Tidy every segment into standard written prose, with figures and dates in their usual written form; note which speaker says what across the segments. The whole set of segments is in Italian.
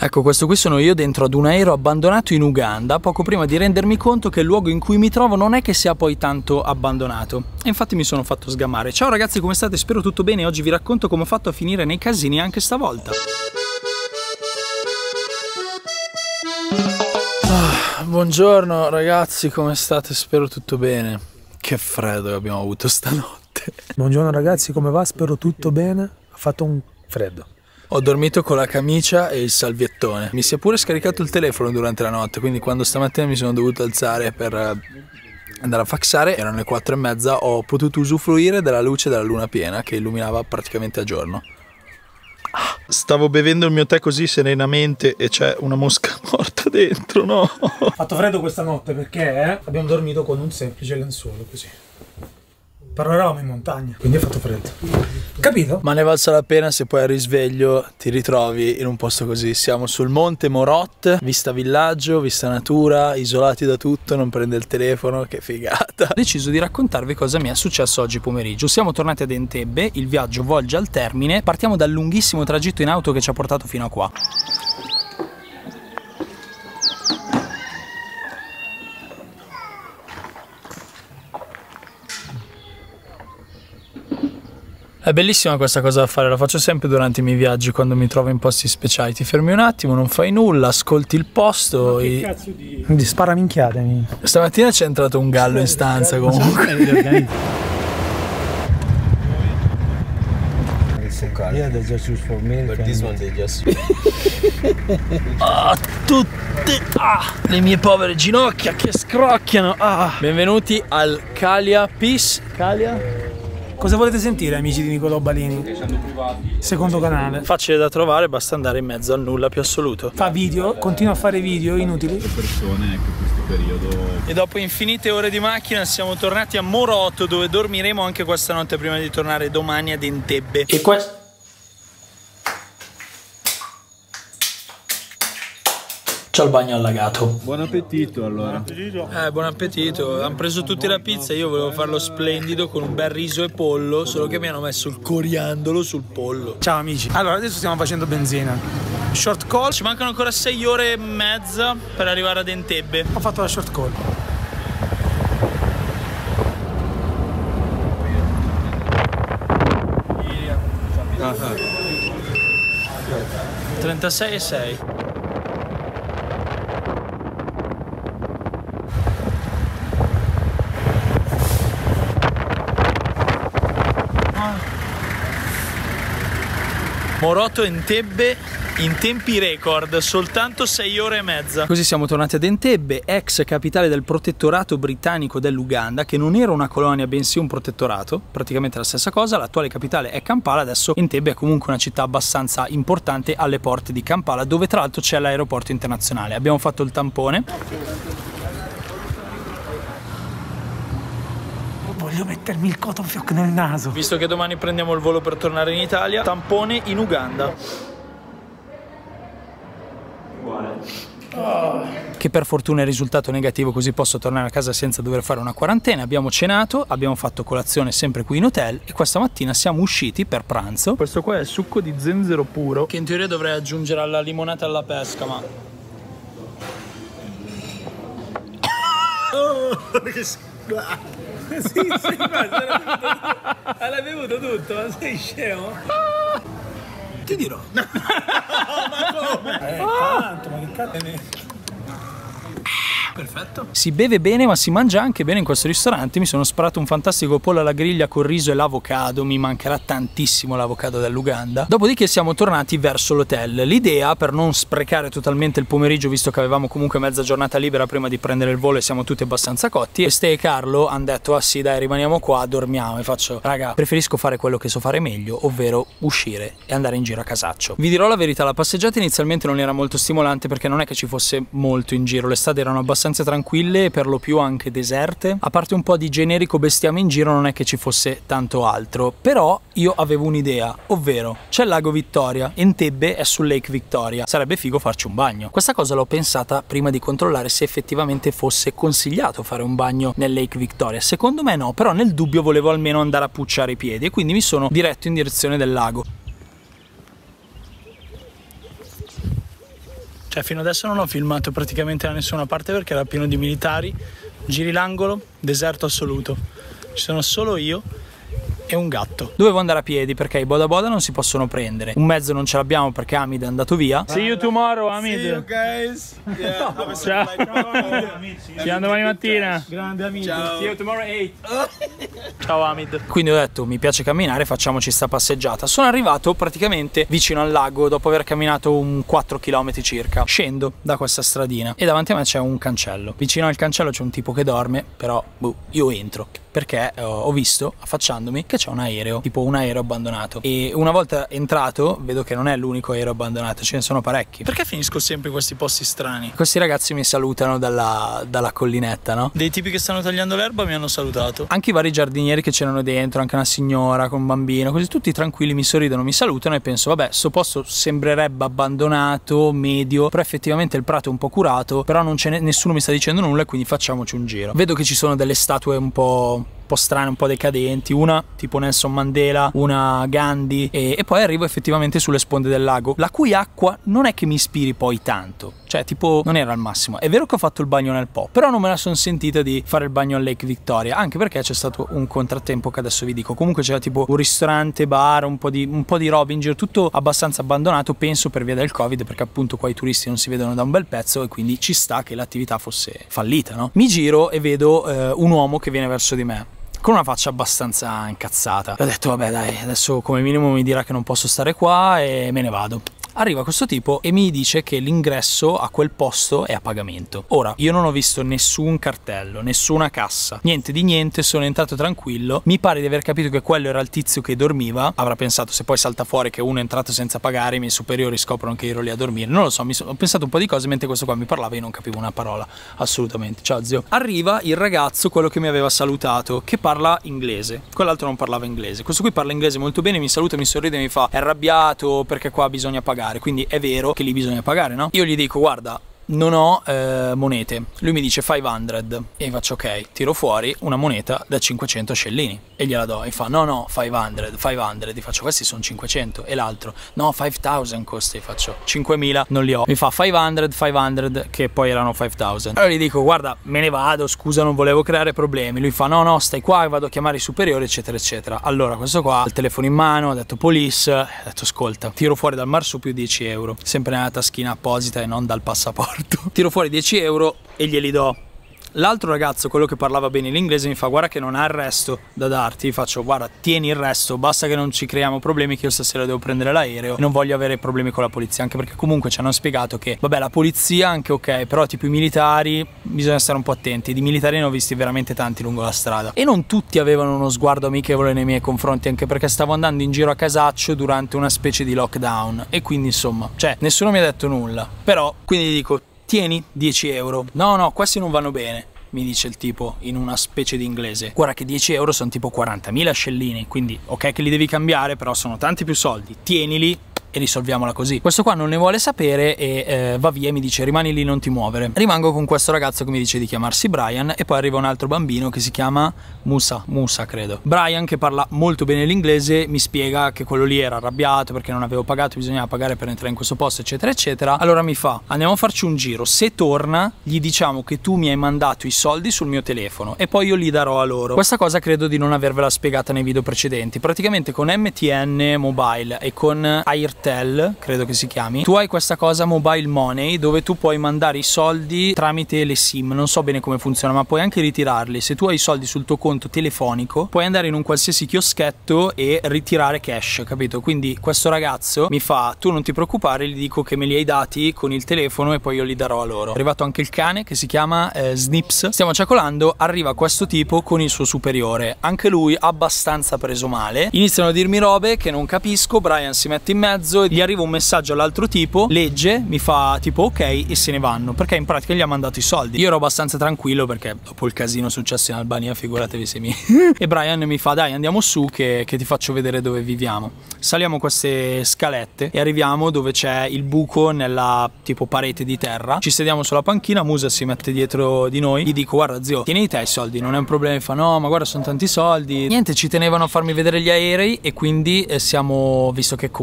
Speaker 1: Ecco, questo qui sono io dentro ad un aereo abbandonato in Uganda, poco prima di rendermi conto che il luogo in cui mi trovo non è che sia poi tanto abbandonato. E infatti mi sono fatto sgamare. Ciao ragazzi, come state? Spero tutto bene. Oggi vi racconto come ho fatto a finire nei casini anche stavolta. Buongiorno ragazzi, come state? Spero tutto bene. Che freddo che abbiamo avuto stanotte.
Speaker 2: Buongiorno ragazzi, come va? Spero tutto bene. Ha fatto un freddo.
Speaker 1: Ho dormito con la camicia e il salviettone. Mi si è pure scaricato il telefono durante la notte, quindi quando stamattina mi sono dovuto alzare per andare a faxare, erano le 4:30, ho potuto usufruire della luce della luna piena che illuminava praticamente a giorno. Stavo bevendo il mio tè così serenamente e c'è una mosca morta dentro, no?
Speaker 2: Ha fatto freddo questa notte perché abbiamo dormito con un semplice lenzuolo così. Però eravamo in montagna, quindi ha fatto freddo. Capito?
Speaker 1: Ma ne valsa la pena se poi al risveglio ti ritrovi in un posto così. Siamo sul monte Morot, vista villaggio, vista natura, isolati da tutto, non prende il telefono, che figata. Ho deciso di raccontarvi cosa mi è successo oggi pomeriggio. Siamo tornati ad Entebbe, il viaggio volge al termine, partiamo dal lunghissimo tragitto in auto che ci ha portato fino a qua. È bellissima questa cosa da fare, la faccio sempre durante i miei viaggi quando mi trovo in posti speciali. Ti fermi un attimo, non fai nulla, ascolti il posto.
Speaker 2: Che cazzo di spara minchiate.
Speaker 1: Stamattina c'è entrato un gallo in stanza comunque. Tutte le mie povere ginocchia che scrocchiano. Benvenuti al Calia Peace. Calia?
Speaker 2: Cosa volete sentire, amici di Nicolò Balini? Secondo canale.
Speaker 1: Facile da trovare, basta andare in mezzo al nulla più assoluto.
Speaker 2: Fa video, continua a fare video inutili.
Speaker 3: Le persone che questo periodo.
Speaker 1: E dopo infinite ore di macchina siamo tornati a Moroto, dove dormiremo anche questa notte prima di tornare domani ad Entebbe. E questo... C'ho il bagno allagato.
Speaker 3: Buon appetito allora.
Speaker 1: Buon appetito. Hanno preso tutti la pizza, io volevo farlo splendido con un bel riso e pollo, solo che mi hanno messo il coriandolo sul pollo.
Speaker 2: Ciao amici. Allora, adesso stiamo facendo benzina. Short call.
Speaker 1: Ci mancano ancora 6 ore e mezza per arrivare ad Entebbe.
Speaker 2: Ho fatto la short call.
Speaker 1: Ah. 36,6. Moroto Entebbe in tempi record, soltanto 6 ore e mezza. Così siamo tornati ad Entebbe, ex capitale del protettorato britannico dell'Uganda, che non era una colonia bensì un protettorato, praticamente la stessa cosa. L'attuale capitale è Kampala, adesso Entebbe è comunque una città abbastanza importante alle porte di Kampala, dove tra l'altro c'è l'aeroporto internazionale. Abbiamo fatto il tampone.
Speaker 2: Voglio mettermi il cotton fioc nel naso.
Speaker 1: Visto che domani prendiamo il volo per tornare in Italia, tampone in Uganda. Che per fortuna è risultato negativo, così posso tornare a casa senza dover fare una quarantena. Abbiamo cenato, abbiamo fatto colazione sempre qui in hotel e questa mattina siamo usciti per pranzo. Questo qua è il succo di zenzero puro, che in teoria dovrei aggiungere alla limonata e alla pesca, ma...
Speaker 2: Sì, l'hai bevuto tutto, ma sei scemo?
Speaker 1: Ti dirò.
Speaker 2: Ma come? Tanto, ma che cazzo.
Speaker 1: Perfetto. Si beve bene ma si mangia anche bene in questo ristorante. Mi sono sparato un fantastico pollo alla griglia con riso e l'avocado. Mi mancherà tantissimo l'avocado dall'Uganda. Dopodiché siamo tornati verso l'hotel. L'idea, per non sprecare totalmente il pomeriggio, visto che avevamo comunque mezza giornata libera prima di prendere il volo e siamo tutti abbastanza cotti, e Ste e Carlo hanno detto: ah sì dai, rimaniamo qua, dormiamo. E faccio: raga, preferisco fare quello che so fare meglio, ovvero uscire e andare in giro a casaccio. Vi dirò la verità, la passeggiata inizialmente non era molto stimolante perché non è che ci fosse molto in giro. Le strade erano abbastanza tranquille e per lo più anche deserte. A parte un po' di generico bestiame in giro, non è che ci fosse tanto altro. Però io avevo un'idea, ovvero c'è il lago Vittoria, Entebbe è sul Lake Victoria, sarebbe figo farci un bagno. Questa cosa l'ho pensata prima di controllare se effettivamente fosse consigliato fare un bagno nel Lake Victoria. Secondo me no, però nel dubbio volevo almeno andare a pucciare i piedi e quindi mi sono diretto in direzione del lago. Cioè fino adesso non ho filmato praticamente da nessuna parte perché era pieno di militari. Giri l'angolo, deserto assoluto. Ci sono solo io e un gatto. Dovevo andare a piedi perché i boda boda non si possono prendere. Un mezzo non ce l'abbiamo perché Hamid è andato via. See you tomorrow, Hamid.
Speaker 3: See you guys. Yeah,
Speaker 1: ciao. Ci vediamo domani mattina.
Speaker 2: Grande amico.
Speaker 3: Ciao.
Speaker 1: See you tomorrow 8. Ciao Hamid. Quindi ho detto mi piace camminare, facciamoci sta passeggiata. Sono arrivato praticamente vicino al lago dopo aver camminato un 4 km circa. Scendo da questa stradina e davanti a me c'è un cancello. Vicino al cancello c'è un tipo che dorme, però io entro perché ho visto, affacciandomi, che c'è un aereo, tipo un aereo abbandonato. E una volta entrato vedo che non è l'unico aereo abbandonato, ce ne sono parecchi. Perché finisco sempre in questi posti strani? Questi ragazzi mi salutano dalla collinetta, no? Dei tipi che stanno tagliando l'erba mi hanno salutato. Anche i vari giardinieri che c'erano dentro, anche una signora con un bambino, così tutti tranquilli mi sorridono, mi salutano e penso vabbè, sto posto sembrerebbe abbandonato, medio, però effettivamente il prato è un po' curato, però non c'è nessuno mi sta dicendo nulla e quindi facciamoci un giro. Vedo che ci sono delle statue un po' strane, un po' decadenti, una tipo Nelson Mandela, una Gandhi e poi arrivo effettivamente sulle sponde del lago, la cui acqua non è che mi ispiri poi tanto, cioè tipo non era al massimo. È vero che ho fatto il bagno nel Po, però non me la sono sentita di fare il bagno al Lake Victoria, anche perché c'è stato un contrattempo che adesso vi dico. Comunque c'era tipo un ristorante, bar, un po' di roba in giro, tutto abbastanza abbandonato, penso per via del Covid, perché appunto qua i turisti non si vedono da un bel pezzo e quindi ci sta che l'attività fosse fallita, no? Mi giro e vedo un uomo che viene verso di me con una faccia abbastanza incazzata. Ho detto vabbè dai, adesso come minimo mi dirà che non posso stare qua e me ne vado. Arriva questo tipo e mi dice che l'ingresso a quel posto è a pagamento. Ora, io non ho visto nessun cartello, nessuna cassa, niente di niente, sono entrato tranquillo. Mi pare di aver capito che quello era il tizio che dormiva. Avrà pensato, se poi salta fuori che uno è entrato senza pagare, i miei superiori scoprono che ero lì a dormire. Non lo so, ho pensato un po' di cose mentre questo qua mi parlava e io non capivo una parola, assolutamente. Ciao zio. Arriva il ragazzo, quello che mi aveva salutato, che parla inglese. Quell'altro non parlava inglese. Questo qui parla inglese molto bene, mi saluta, mi sorride e mi fa: è arrabbiato perché qua bisogna pagare. Quindi è vero che lì bisogna pagare, no? Io gli dico guarda, non ho monete. Lui mi dice 500 e faccio ok, tiro fuori una moneta da 500 scellini e gliela do e fa no 500 e faccio questi sono 500 e l'altro no 5000 costa e faccio 5000 non li ho, mi fa 500 che poi erano 5000. Allora gli dico guarda me ne vado, scusa non volevo creare problemi. Lui fa no stai qua, vado a chiamare i superiori eccetera eccetera. Allora questo qua ha il telefono in mano, ha detto police, ha detto ascolta, tiro fuori dal marsupio 10 euro sempre nella taschina apposita e non dal passaporto. Tiro fuori 10 euro e glieli do. L'altro ragazzo, quello che parlava bene l'inglese, mi fa guarda che non ha il resto da darti. Faccio guarda tieni il resto, basta che non ci creiamo problemi che io stasera devo prendere l'aereo e non voglio avere problemi con la polizia, anche perché comunque ci hanno spiegato che vabbè la polizia anche ok, però tipo i militari bisogna stare un po' attenti. Di militari ne ho visti veramente tanti lungo la strada e non tutti avevano uno sguardo amichevole nei miei confronti, anche perché stavo andando in giro a casaccio durante una specie di lockdown e quindi insomma cioè nessuno mi ha detto nulla. Però quindi dico tieni 10 euro. No, questi non vanno bene, mi dice il tipo in una specie di inglese. Guarda che 10 euro sono tipo 40.000 scellini, quindi ok che li devi cambiare, però sono tanti più soldi, tienili e risolviamola così. Questo qua non ne vuole sapere e va via e mi dice rimani lì, non ti muovere. Rimango con questo ragazzo che mi dice di chiamarsi Brian e poi arriva un altro bambino che si chiama Musa credo. Brian, che parla molto bene l'inglese, mi spiega che quello lì era arrabbiato perché non avevo pagato, bisognava pagare per entrare in questo posto eccetera eccetera. Allora mi fa andiamo a farci un giro, se torna gli diciamo che tu mi hai mandato i soldi sul mio telefono e poi io li darò a loro. Questa cosa credo di non avervela spiegata nei video precedenti. Praticamente con MTN Mobile e con Airtel, credo che si chiami, tu hai questa cosa Mobile Money dove tu puoi mandare i soldi tramite le SIM. Non so bene come funziona, ma puoi anche ritirarli. Se tu hai i soldi sul tuo conto telefonico puoi andare in un qualsiasi chioschetto e ritirare cash, capito? Quindi questo ragazzo mi fa tu non ti preoccupare, gli dico che me li hai dati con il telefono e poi io li darò a loro. È arrivato anche il cane che si chiama Snips. Stiamo ciacolando, arriva questo tipo con il suo superiore, anche lui abbastanza preso male. Iniziano a dirmi robe che non capisco. Brian si mette in mezzo, gli arriva un messaggio all'altro tipo, legge, mi fa tipo ok e se ne vanno, perché in pratica gli ha mandato i soldi. Io ero abbastanza tranquillo perché dopo il casino successo in Albania figuratevi se mi e Brian mi fa dai andiamo su che ti faccio vedere dove viviamo. Saliamo queste scalette e arriviamo dove c'è il buco nella tipo parete di terra. Ci sediamo sulla panchina, Musa si mette dietro di noi, gli dico guarda zio tieni te i soldi, non è un problema. Mi fa no ma guarda sono tanti soldi. Niente, ci tenevano a farmi vedere gli aerei e quindi siamo, visto che comunque avevo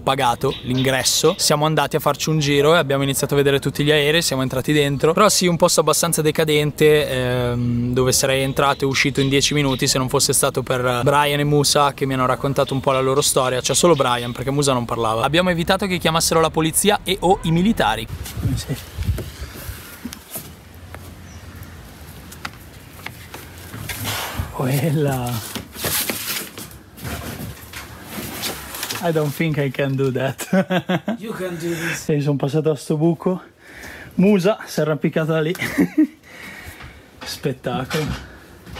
Speaker 1: pagato l'ingresso, siamo andati a farci un giro e abbiamo iniziato a vedere tutti gli aerei, siamo entrati dentro. Però sì, un posto abbastanza decadente, dove sarei entrato e uscito in 10 minuti se non fosse stato per Brian e Musa che mi hanno raccontato un po' la loro storia. Cioè solo Brian, perché Musa non parlava. Abbiamo evitato che chiamassero la polizia e o i militari. Sì. Quella. I don't think I can do that.
Speaker 2: You can do this.
Speaker 1: Sì, sono passato a sto buco. Musa si è arrampicata lì. Spettacolo.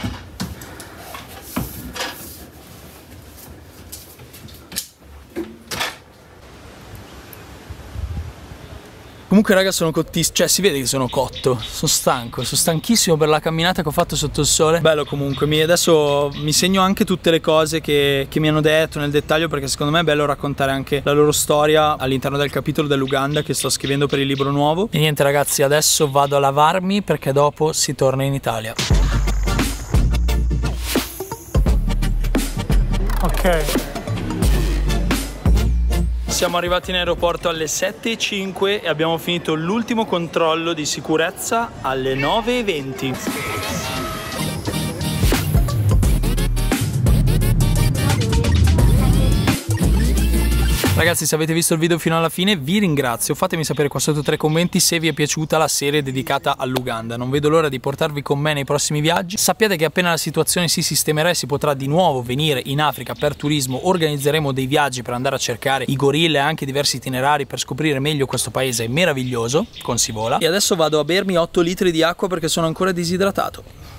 Speaker 1: Comunque raga, sono cottissimo, cioè si vede che sono cotto, sono stanco, sono stanchissimo per la camminata che ho fatto sotto il sole. Bello comunque, adesso mi segno anche tutte le cose che mi hanno detto nel dettaglio, perché secondo me è bello raccontare anche la loro storia all'interno del capitolo dell'Uganda che sto scrivendo per il libro nuovo. E niente ragazzi, adesso vado a lavarmi perché dopo si torna in Italia. Ok. Siamo arrivati in aeroporto alle 7:05 e abbiamo finito l'ultimo controllo di sicurezza alle 9:20. Ragazzi, se avete visto il video fino alla fine vi ringrazio, fatemi sapere qua sotto tra i commenti se vi è piaciuta la serie dedicata all'Uganda. Non vedo l'ora di portarvi con me nei prossimi viaggi. Sappiate che appena la situazione si sistemerà e si potrà di nuovo venire in Africa per turismo, organizzeremo dei viaggi per andare a cercare i gorilla e anche diversi itinerari per scoprire meglio questo paese meraviglioso con Sivola. E adesso vado a bermi 8 litri di acqua perché sono ancora disidratato.